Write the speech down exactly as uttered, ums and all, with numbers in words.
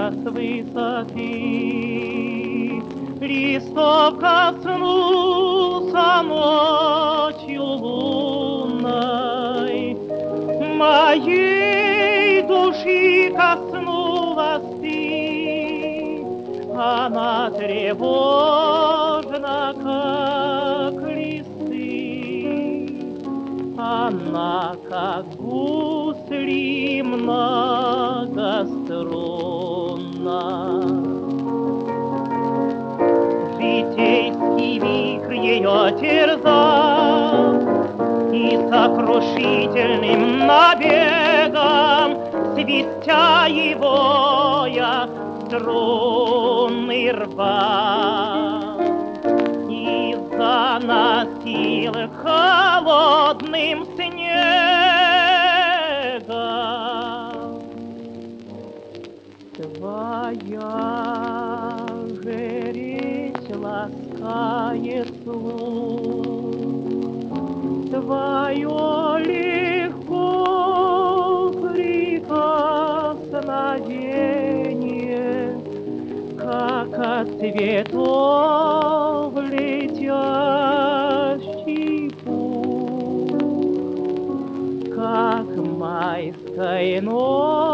с высоты. Листов коснулся ночью лунной, моей души коснулась ты. Она тревожна, как листы, она, как гусли, многострунна. Житейский вихрь ее терзал, и сокрушительным набегом, свистя его, я струны рвал и заносил холодным снегом. Твоя же речь ласкает слух, твое легко прикосновение, как от цветов летящий пух, как майской ночью